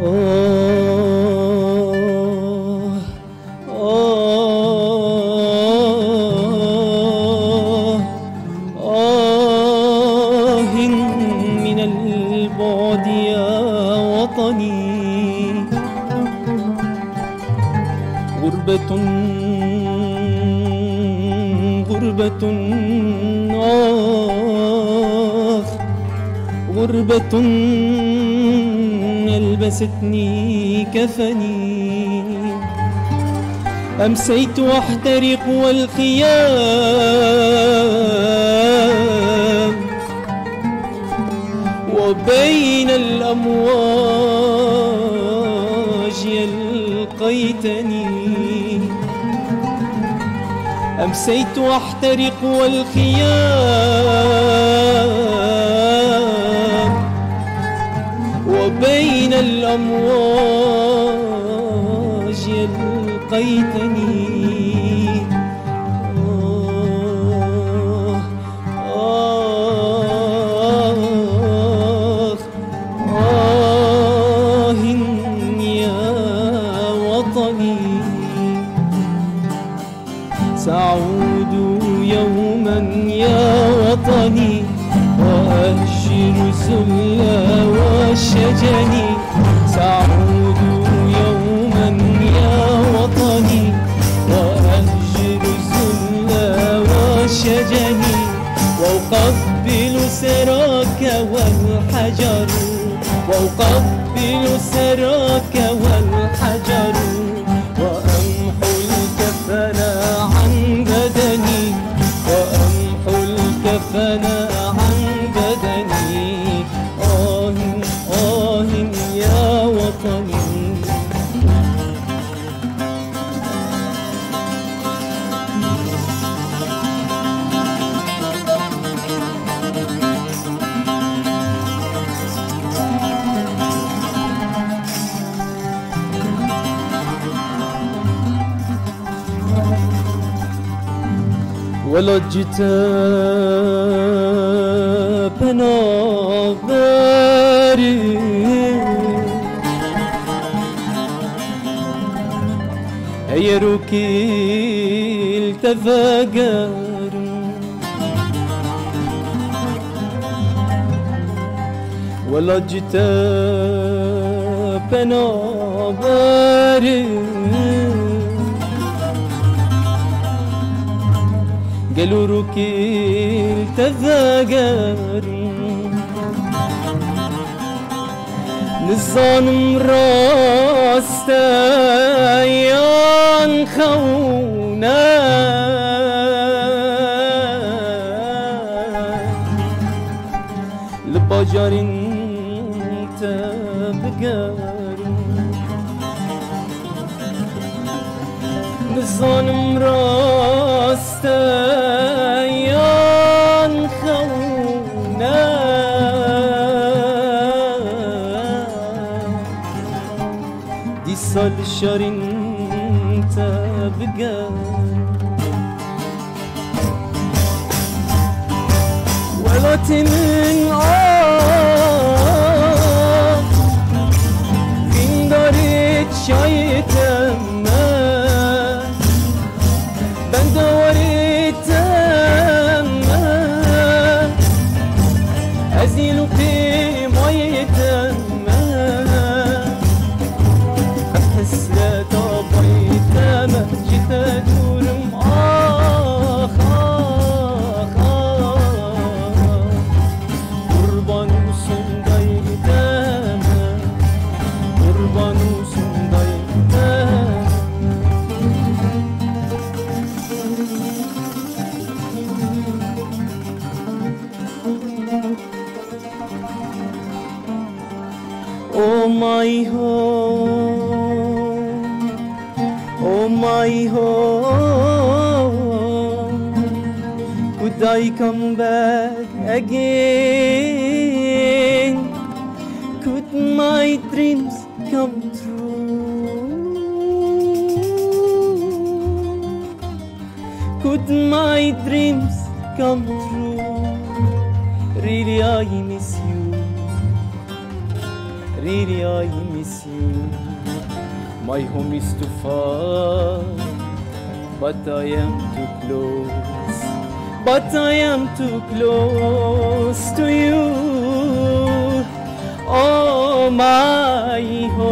من البعد يا وطني، غربة غربة غربة ألبستني كفني، أمسيت أحترق والخيام وبين الأمواج يلقيتني، أمسيت أحترق والخيام وبين الأمواج يلقيتني. يا وطني، سأعود يوما يا وطني وأهجر الذل والشجن، سأعود يوما يا وطني وأهجر الذل والشجن، وأقبل سراك والحجر، وأقبل سراك والحجر، وأمحو الكفن عن بدني، وأمحو الكفن عن بدني. آه يا وطني، ولجت بنابري هيروك التفاجر، ولجت بنابري قالوا ركيل تذاقر، نظام راستا ينخونا، لبجر انت بقار، نظام راستا الشر انت بقى، ولا تمن فين دارت شايتما بندورت تما ازيل في ميتما جيت أدورم قربان وسنداي تاما، قربان وسنداي تاما. Oh my home, oh my home, could I come back again? Could my dreams come true? Could my dreams come true? Really I miss you, really I miss you. My home is too far, but I am too close. But I am too close to you. Oh, my home.